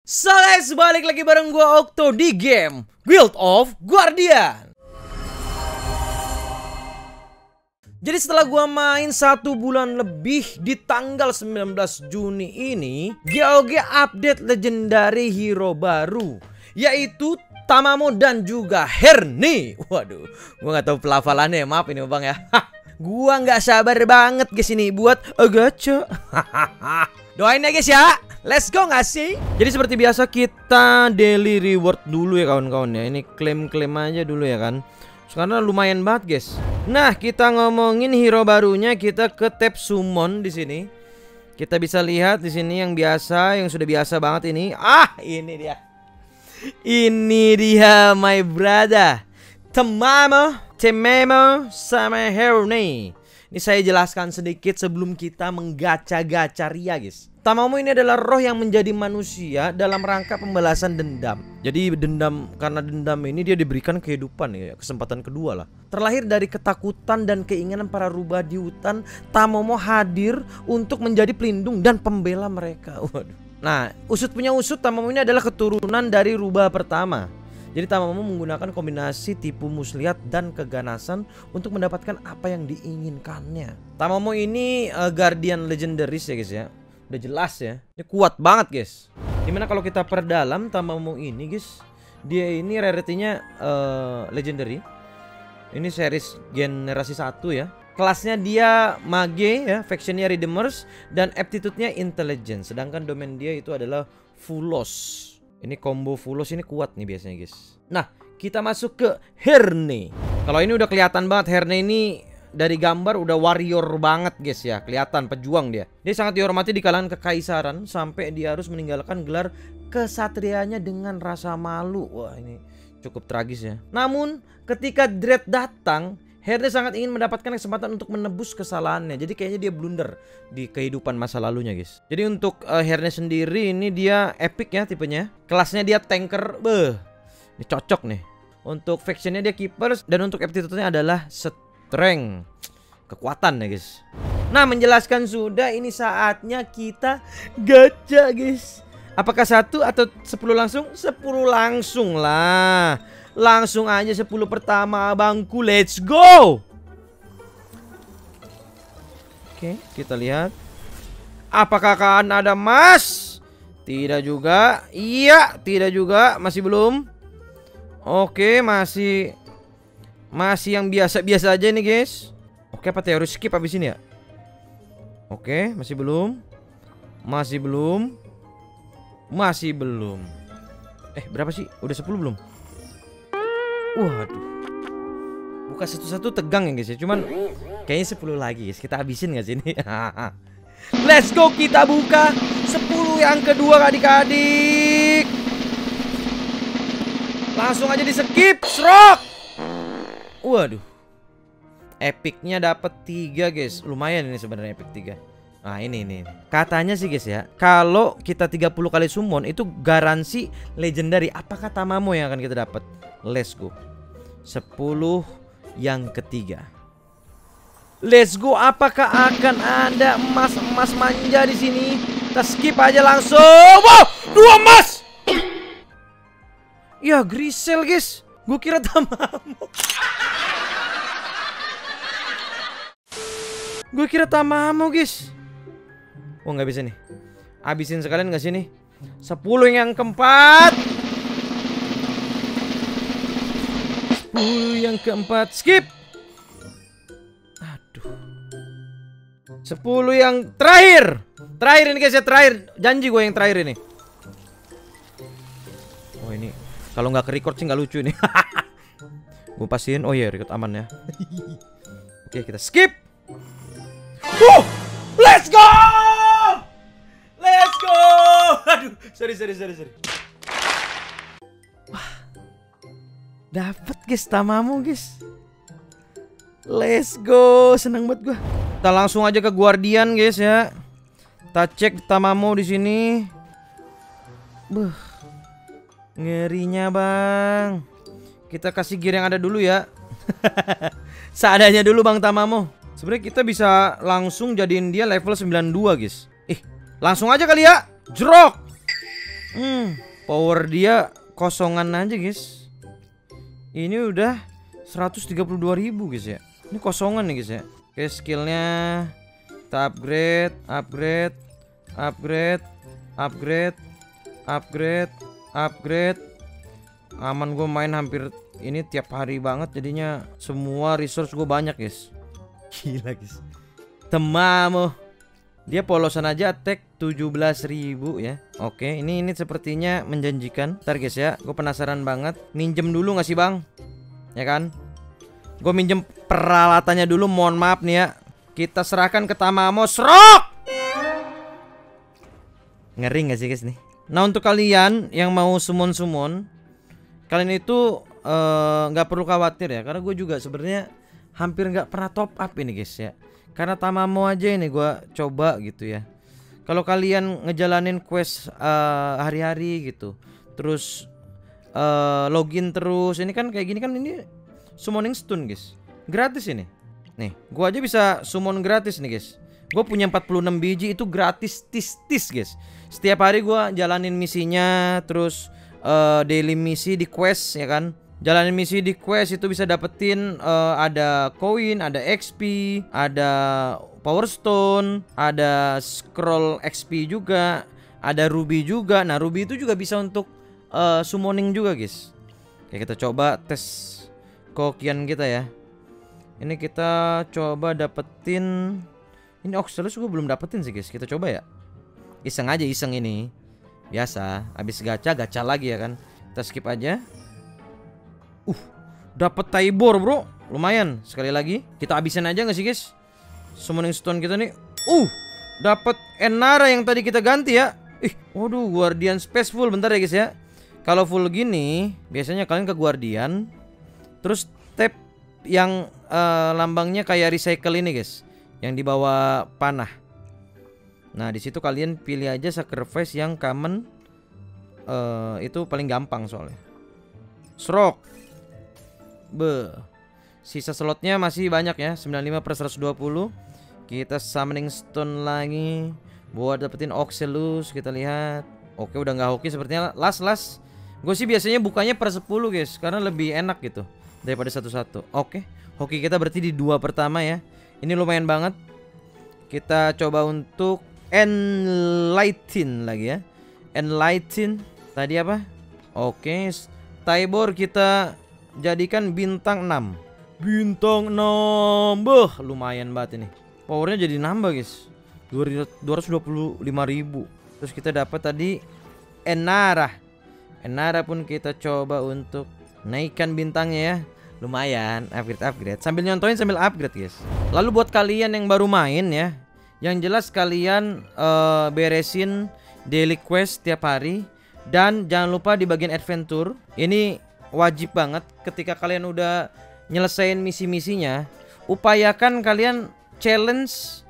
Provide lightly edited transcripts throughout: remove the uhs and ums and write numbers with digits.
So guys, balik lagi bareng gua Okto di game Guild of Guardian. Jadi setelah gua main 1 bulan lebih, di tanggal 19 Juni ini GOG update legendary hero baru, yaitu Tamamo dan juga Herni. Waduh, gua nggak tahu pelafalannya, maaf ini bang ya. Gua nggak sabar banget guys ini buat gacha. Doain ya guys ya. Let's go nggak sih? Jadi seperti biasa kita daily reward dulu ya kawan-kawan ya. Ini klaim-klaim aja dulu ya kan. Karena lumayan banget guys. Nah, kita ngomongin hero barunya, kita ke tab summon di sini. Kita bisa lihat di sini yang biasa, yang sudah biasa banget ini. Ini dia. Ini dia my brother. Tamamo sama Herni. Ini saya jelaskan sedikit sebelum kita menggacha-gacha Ria guys. Tamamo ini adalah roh yang menjadi manusia dalam rangka pembalasan dendam. Jadi dendam, karena dendam ini dia diberikan kehidupan ya, kesempatan kedua lah. Terlahir dari ketakutan dan keinginan para rubah di hutan, Tamamo hadir untuk menjadi pelindung dan pembela mereka. Waduh. Nah, usut punya usut, Tamamo ini adalah keturunan dari rubah pertama. Jadi Tamamo menggunakan kombinasi tipu muslihat dan keganasan untuk mendapatkan apa yang diinginkannya. Tamamo ini Guardian Legendaris ya guys ya. Udah jelas ya, ini kuat banget guys. Dimana kalau kita perdalam Tamamo ini guys, dia ini rarity-nya legendary. Ini series generasi 1 ya. Kelasnya dia mage ya, factionnya redeemers, dan aptitude-nya intelligence. Sedangkan domain dia itu adalah Fulos. Ini combo Fulos ini kuat nih biasanya guys. Nah, kita masuk ke Herni. Kalau ini udah kelihatan banget, Herni ini dari gambar udah warrior banget guys ya. Kelihatan pejuang dia. Dia sangat dihormati di kalangan kekaisaran, sampai dia harus meninggalkan gelar kesatrianya dengan rasa malu. Wah, ini cukup tragis ya. Namun ketika Dread datang, Herni sangat ingin mendapatkan kesempatan untuk menebus kesalahannya. Jadi kayaknya dia blunder di kehidupan masa lalunya guys. Jadi untuk Herni sendiri ini dia epic ya tipenya. Kelasnya dia tanker. Ini cocok nih. Untuk factionnya dia keepers, dan untuk aptitude-nya adalah strength, kekuatan ya guys. Nah, menjelaskan sudah, ini saatnya kita gacha guys. Apakah 1 atau 10 langsung? 10 langsung lah. Langsung aja 10 pertama abangku. Let's go. Oke, kita lihat. Apakah akan ada emas? Tidak juga. Iya, tidak juga. Masih belum. Oke, masih yang biasa-biasa aja nih guys. Oke, apa harus skip habis ini ya? Oke, masih belum. Masih belum. Masih belum. Berapa sih? Udah 10 belum? Waduh. Buka satu-satu tegang ya guys ya. Cuman kayaknya 10 lagi guys. Kita habisin gak sih ini? Let's go, kita buka 10 yang kedua adik-adik. Langsung aja di skip. Srok. Waduh. Epicnya dapat 3 guys. Lumayan ini sebenarnya epic 3. Nah ini. Katanya sih guys ya, kalau kita 30 kali summon itu garansi legendary. Apakah Tamamo yang akan kita dapat? Let's go. 10 yang ketiga. Let's go. Apakah akan ada emas manja di sini? Kita skip aja langsung. Wow, 2 emas. Ya Grisel guys. Gue kira Tamamo. Gue kira Tamamo guys. Oh, nggak bisa nih. Habisin sekalian nggak sih nih? 10 yang keempat. 10 yang keempat. Skip. Aduh. 10 yang terakhir. Terakhir ini guys ya, terakhir. Janji gue yang terakhir ini. Oh ini, kalau nggak ke record sih nggak lucu ini. Gue pastiin. Oh iya, record aman ya. Oke, kita skip. Let's go. Let's go. Aduh, sorry. Wah, dapat guys Tamamo guys. Let's go, seneng banget gua. Kita langsung aja ke Guardian guys ya. Kita cek Tamamo di sini. Ngerinya bang. Kita kasih gear yang ada dulu ya. Seadanya dulu bang Tamamo. Sebenarnya kita bisa langsung jadiin dia level 92 guys. Langsung aja kali ya. Jrok. Power dia kosongan aja guys. Ini udah 132.000 guys ya. Ini kosongan nih guys ya. Oke, skillnya kita upgrade, upgrade, upgrade, upgrade, upgrade, upgrade. Aman, gue main hampir ini tiap hari banget, jadinya semua resource gue banyak guys. Gila guys. Temamo. Dia polosan aja attack 17.000 ya. Oke, ini sepertinya menjanjikan. Ntar guys ya, gue penasaran banget. Minjem dulu gak sih bang? Ya kan? Gue minjem peralatannya dulu, mohon maaf nih ya. Kita serahkan ke Tamamo. Serok! Ngeri gak sih guys nih? Nah, untuk kalian yang mau summon-summon, kalian itu nggak perlu khawatir ya, karena gue juga sebenarnya hampir nggak pernah top up ini guys ya. Karena Tamamo aja ini gue coba gitu ya. Kalau kalian ngejalanin quest hari-hari gitu, terus login terus, ini kan kayak gini kan, ini summoning stone guys, gratis ini. Nih, gue aja bisa summon gratis nih guys. Gue punya 46 biji itu gratis tis guys. Setiap hari gue jalanin misinya, terus daily misi di quest ya kan. Jalanin misi di quest itu bisa dapetin ada koin, ada XP, ada power stone, ada scroll XP juga, ada ruby juga. Nah, ruby itu juga bisa untuk summoning juga guys. Oke, kita coba tes kokian kita ya. Ini kita coba dapetin. Ini Oxalus gue belum dapetin sih guys. Kita coba ya. Iseng aja, iseng ini. Biasa, habis gacha lagi ya kan. Kita skip aja. Dapat Taibor bro, lumayan. Sekali lagi kita habisin aja nggak sih guys summoning stone kita nih. Dapat Enara yang tadi kita ganti ya. Waduh, Guardian Space full. Bentar ya guys ya. Kalau full gini biasanya kalian ke Guardian, terus tap yang lambangnya kayak recycle ini guys, yang di bawah panah. Nah, di situ kalian pilih aja sacrifice yang common. Itu paling gampang soalnya. Srok. Sisa slotnya masih banyak ya, 95 per 120. Kita summoning stone lagi buat dapetin Oxalus. Kita lihat. Oke, udah nggak hoki sepertinya. Last. Gue sih biasanya bukanya per 10 guys, karena lebih enak gitu daripada satu-satu. Oke, hoki kita berarti di 2 pertama ya. Ini lumayan banget. Kita coba untuk Enlighten lagi ya. Enlighten tadi apa? Oke, Taibor kita jadikan bintang 6. Bintang 6. Lumayan banget ini. Powernya jadi nambah guys. 225.000. Terus kita dapat tadi Enara. Enara pun kita coba untuk naikkan bintangnya ya. Lumayan, upgrade. Sambil nyontoin sambil upgrade guys. Lalu buat kalian yang baru main ya, yang jelas kalian beresin daily quest tiap hari. Dan jangan lupa di bagian adventure, ini wajib banget ketika kalian udah nyelesain misi-misinya, upayakan kalian challenge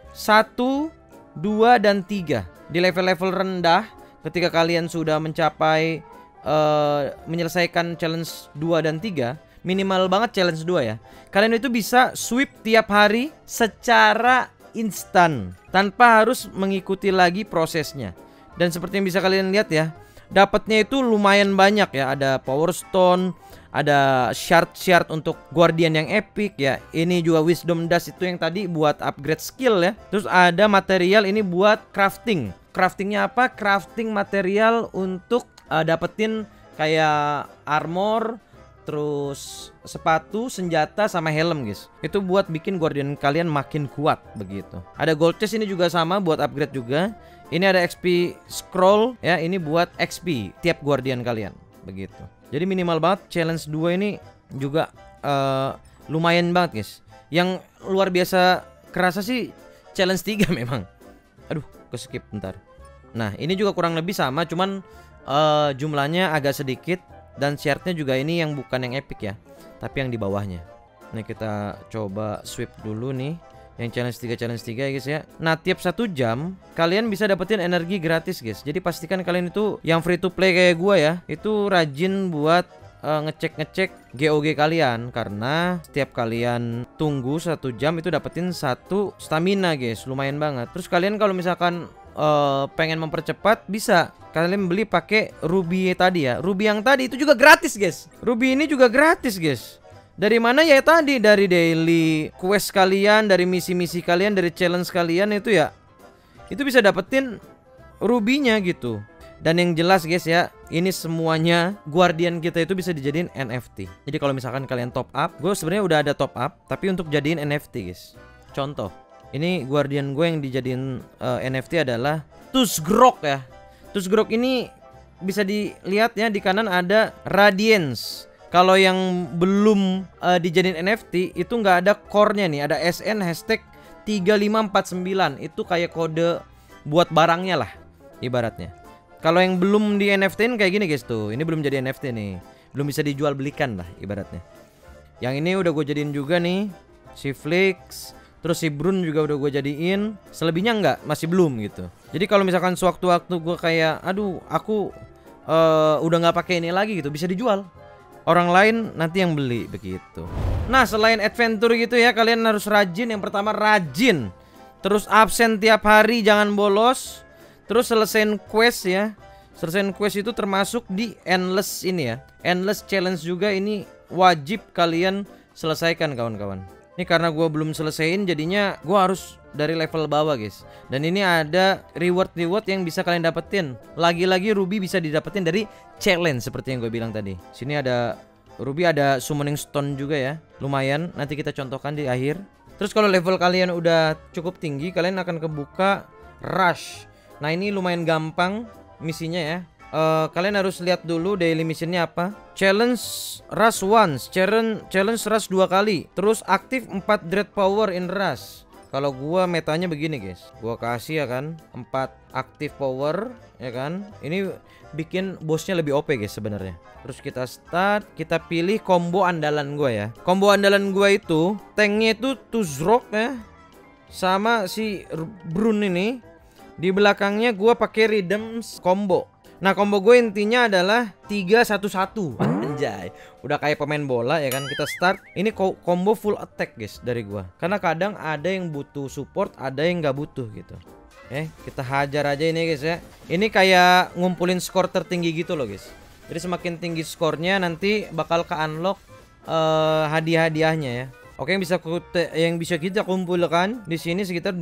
1, 2, dan 3 di level-level rendah. Ketika kalian sudah mencapai menyelesaikan challenge 2 dan 3, minimal banget challenge 2 ya, kalian itu bisa sweep tiap hari secara instan tanpa harus mengikuti lagi prosesnya. Dan seperti yang bisa kalian lihat ya, dapatnya itu lumayan banyak ya. Ada power stone, ada shard untuk guardian yang epic ya. Ini juga wisdom dust itu yang tadi buat upgrade skill ya. Terus ada material ini buat crafting. Craftingnya apa? Crafting material untuk dapetin kayak armor, terus sepatu, senjata, sama helm guys. Itu buat bikin guardian kalian makin kuat begitu. Ada gold chest ini juga sama buat upgrade juga. Ini ada XP scroll ya, ini buat XP tiap guardian kalian begitu. Jadi minimal banget challenge 2 ini juga lumayan banget guys. Yang luar biasa kerasa sih challenge 3 memang. Aduh, ke-skip bentar. Nah, ini juga kurang lebih sama, cuman jumlahnya agak sedikit. Dan shardnya juga ini yang bukan yang epic ya, tapi yang di bawahnya. Nih kita coba sweep dulu nih yang challenge 3 ya guys ya. Nah, tiap 1 jam kalian bisa dapetin energi gratis guys. Jadi pastikan kalian itu yang free to play kayak gua ya, itu rajin buat ngecek GOG kalian. Karena setiap kalian tunggu 1 jam itu dapetin 1 stamina guys. Lumayan banget. Terus kalian kalau misalkan pengen mempercepat bisa kalian beli pakai ruby tadi ya. Ruby yang tadi itu juga gratis guys. Ruby ini juga gratis guys. Dari mana ya tadi? Dari daily quest kalian, dari misi-misi kalian, dari challenge kalian itu ya. Itu bisa dapetin rubinya gitu. Dan yang jelas guys ya, ini semuanya guardian kita itu bisa dijadiin NFT. Jadi kalau misalkan kalian top up, gue sebenarnya udah ada top up, tapi untuk jadiin NFT guys. Contoh, ini guardian gue yang dijadiin NFT adalah Tusgrok ya. Tusgrok ini bisa dilihat ya, di kanan ada Radiance. Kalau yang belum dijadiin NFT itu nggak ada core-nya nih, ada SN hashtag 3549. Itu kayak kode buat barangnya lah ibaratnya. Kalau yang belum di NFT-in kayak gini guys tuh, ini belum jadi NFT nih, belum bisa dijual belikan lah ibaratnya. Yang ini udah gue jadiin juga nih, si Flix, terus si Brun juga udah gue jadiin. Selebihnya nggak, masih belum gitu. Jadi kalau misalkan sewaktu-waktu gue kayak, aduh aku udah nggak pakai ini lagi gitu, bisa dijual. Orang lain nanti yang beli begitu. Nah selain adventure gitu ya, kalian harus rajin. Yang pertama rajin, terus absen tiap hari, jangan bolos. Terus selesain quest ya. Selesain quest itu termasuk di endless ini ya. Endless challenge juga ini wajib kalian selesaikan kawan-kawan. Ini karena gue belum selesaiin, jadinya gue harus dari level bawah guys. Dan ini ada reward yang bisa kalian dapetin. Lagi-lagi ruby bisa didapetin dari challenge seperti yang gue bilang tadi. Sini ada ruby, ada summoning stone juga ya. Lumayan, nanti kita contohkan di akhir. Terus kalau level kalian udah cukup tinggi, kalian akan kebuka rush. Nah ini lumayan gampang misinya ya. Kalian harus lihat dulu daily missionnya apa. Challenge rush once, challenge rush 2 kali. Terus aktif 4 dread power in rush. Kalau gua metanya begini guys, gua kasih ya kan 4 aktif power ya kan. Ini bikin bosnya lebih OP guys sebenarnya. Terus kita start, kita pilih combo andalan gua ya. Combo andalan gua itu tanknya itu Tusgrok ya, sama si Brun ini. Di belakangnya gua pakai Rhythm combo. Nah combo gue intinya adalah 3-1-1. Anjay, udah kayak pemain bola ya kan. Kita start. Ini combo full attack guys dari gua. Karena kadang ada yang butuh support, ada yang nggak butuh gitu. Kita hajar aja ini guys ya. Ini kayak ngumpulin skor tertinggi gitu loh guys. Jadi semakin tinggi skornya nanti bakal ke unlock hadiah-hadiahnya ya. Oke, yang bisa kita kumpulkan di sini sekitar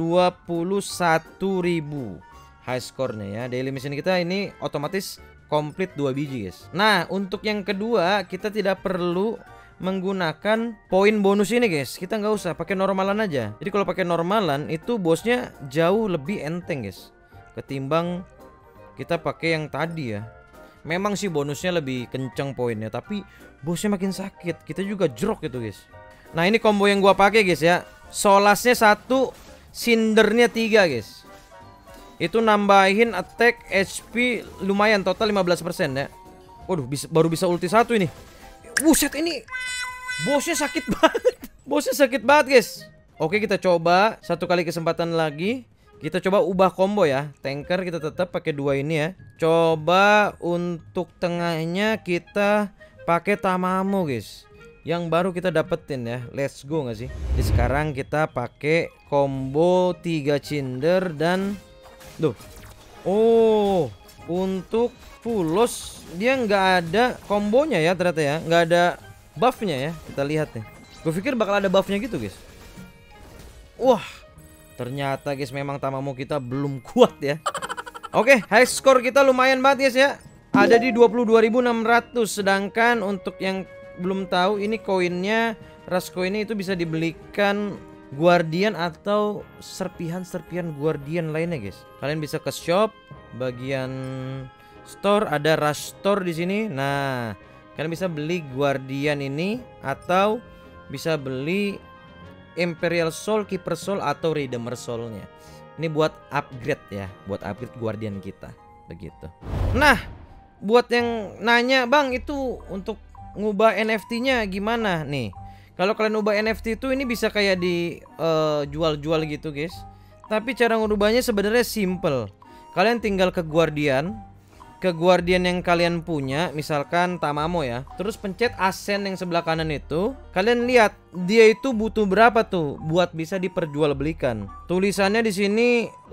21.000 high score-nya ya. Daily mission kita ini otomatis komplit 2 biji guys. Nah untuk yang kedua, kita tidak perlu menggunakan poin bonus ini guys. Kita nggak usah, pakai normalan aja. Jadi kalau pakai normalan itu bosnya jauh lebih enteng guys, ketimbang kita pakai yang tadi ya. Memang sih bonusnya lebih kenceng poinnya, tapi bosnya makin sakit. Kita juga jerok gitu guys. Nah ini combo yang gua pakai guys ya. Solasnya 1, Cindernya 3 guys. Itu nambahin attack HP lumayan, total 15% ya. Waduh, baru bisa ulti 1 ini. Buset, ini bosnya sakit banget. Bosnya sakit banget guys. Oke, kita coba 1 kali kesempatan lagi. Kita coba ubah combo ya. Tanker kita tetap pakai 2 ini ya. Coba untuk tengahnya kita pakai Tamamo guys, yang baru kita dapetin ya. Let's go gak sih? Jadi sekarang kita pakai combo 3 Cinder dan untuk full loss dia nggak ada kombonya ya ternyata ya. Nggak ada buffnya ya. Kita lihat nih. Gue pikir bakal ada buffnya gitu guys. Wah, ternyata guys memang Tamamo kita belum kuat ya. Oke, high score kita lumayan banget guys ya. Ada di 22.600. Sedangkan untuk yang belum tahu, ini koinnya, rush koinnya itu bisa dibelikan guardian atau serpihan guardian lainnya guys. Kalian bisa ke shop, bagian store ada rush store di sini. Nah, kalian bisa beli guardian ini atau bisa beli Imperial Soul, Keeper Soul atau Redeemer Soul-nya. Ini buat upgrade ya, buat upgrade guardian kita begitu. Nah, buat yang nanya, "Bang, itu untuk ngubah NFT-nya gimana nih?" Kalau kalian ubah NFT itu ini bisa kayak di jual-jual gitu guys. Tapi cara ngubahnya sebenarnya simple. Kalian tinggal ke Guardian, ke Guardian yang kalian punya, misalkan Tamamo ya. Terus pencet Ascend yang sebelah kanan itu. Kalian lihat dia itu butuh berapa tuh buat bisa diperjualbelikan. Tulisannya di sini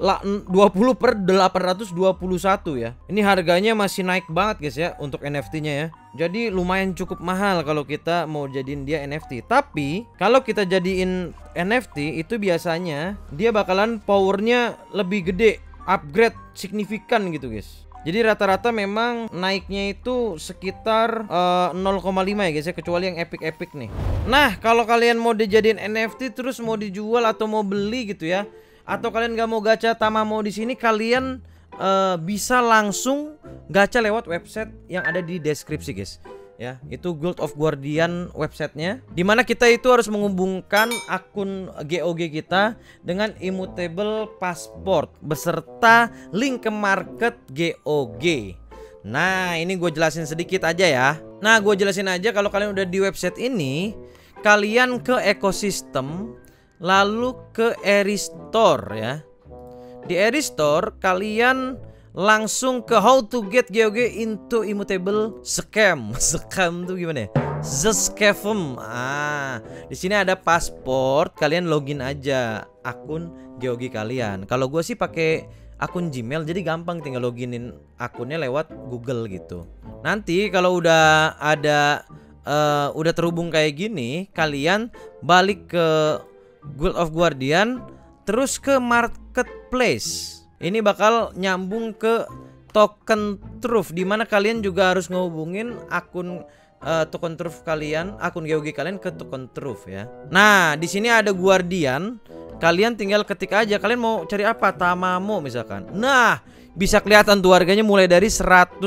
20/821 ya. Ini harganya masih naik banget guys ya untuk NFT-nya ya. Jadi lumayan cukup mahal kalau kita mau jadiin dia NFT. Tapi kalau kita jadiin NFT itu biasanya dia bakalan powernya lebih gede, upgrade signifikan gitu guys. Jadi rata-rata memang naiknya itu sekitar 0,5 ya guys ya, kecuali yang epic nih. Nah kalau kalian mau dijadiin NFT terus mau dijual atau mau beli gitu ya, atau kalian gak mau gacha Tamamo di sini, kalian bisa langsung gacha lewat website yang ada di deskripsi guys. Ya, itu Guild of Guardian websitenya, dimana kita itu harus menghubungkan akun GOG kita dengan immutable passport beserta link ke market GOG. Nah ini gue jelasin sedikit aja ya. Nah gue jelasin aja, kalau kalian udah di website ini, kalian ke ekosistem, lalu ke Eristore ya. Di Eristore kalian langsung ke how to get GOG into immutable scam. Scam tuh gimana ya? The scam. Di sini ada pasport, kalian login aja akun GOG kalian. Kalau gue sih pakai akun Gmail, jadi gampang, tinggal loginin akunnya lewat Google gitu. Nanti kalau udah ada udah terhubung kayak gini, kalian balik ke Guild of Guardian, terus ke marketplace. Ini bakal nyambung ke token truth, dimana kalian juga harus ngehubungin akun token truth kalian, akun GOG kalian ke token truth ya. Nah di sini ada Guardian, kalian tinggal ketik aja kalian mau cari apa, Tamamo misalkan. Nah bisa kelihatan tuh harganya mulai dari $105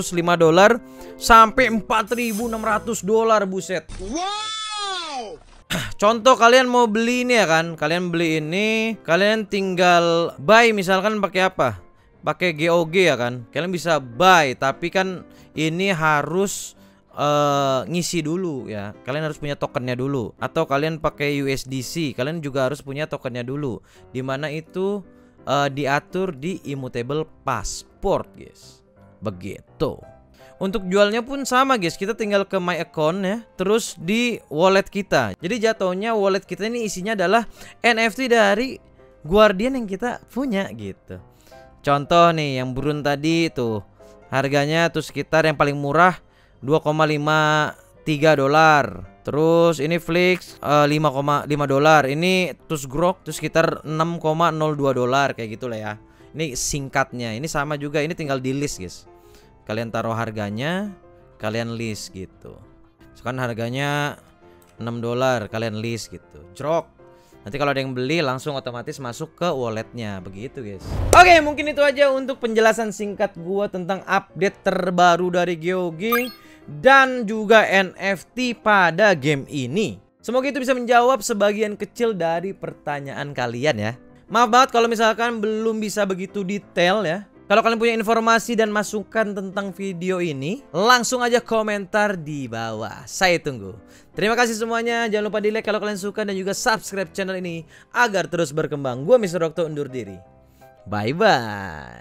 sampai $4.600, buset. Wow. Contoh kalian mau beli ini ya kan, kalian beli ini, kalian tinggal buy misalkan pakai apa? Pakai GOG ya kan. Kalian bisa buy, tapi kan ini harus ngisi dulu ya. Kalian harus punya tokennya dulu. Atau kalian pakai USDC, kalian juga harus punya tokennya dulu. Dimana itu diatur di immutable passport guys. Begitu. Untuk jualnya pun sama guys, kita tinggal ke my account ya, terus di wallet kita. Jadi jatuhnya wallet kita ini isinya adalah NFT dari Guardian yang kita punya gitu. Contoh nih yang burun tadi tuh, harganya tuh sekitar yang paling murah $2,53. Terus ini Flix $5,5. Ini terus Grok tuh sekitar $6,02 kayak gitulah ya. Ini singkatnya. Ini sama juga, ini tinggal di list guys. Kalian taruh harganya, kalian list gitu. Sekarang harganya $6, kalian list gitu. Jrok. Nanti kalau ada yang beli langsung otomatis masuk ke walletnya. Begitu guys. Oke, mungkin itu aja untuk penjelasan singkat gua tentang update terbaru dari GOG dan juga NFT pada game ini. Semoga itu bisa menjawab sebagian kecil dari pertanyaan kalian ya. Maaf banget kalau misalkan belum bisa begitu detail ya. Kalau kalian punya informasi dan masukan tentang video ini, langsung aja komentar di bawah. Saya tunggu. Terima kasih semuanya. Jangan lupa di like kalau kalian suka dan juga subscribe channel ini agar terus berkembang. Gua Mr. Okto undur diri. Bye bye.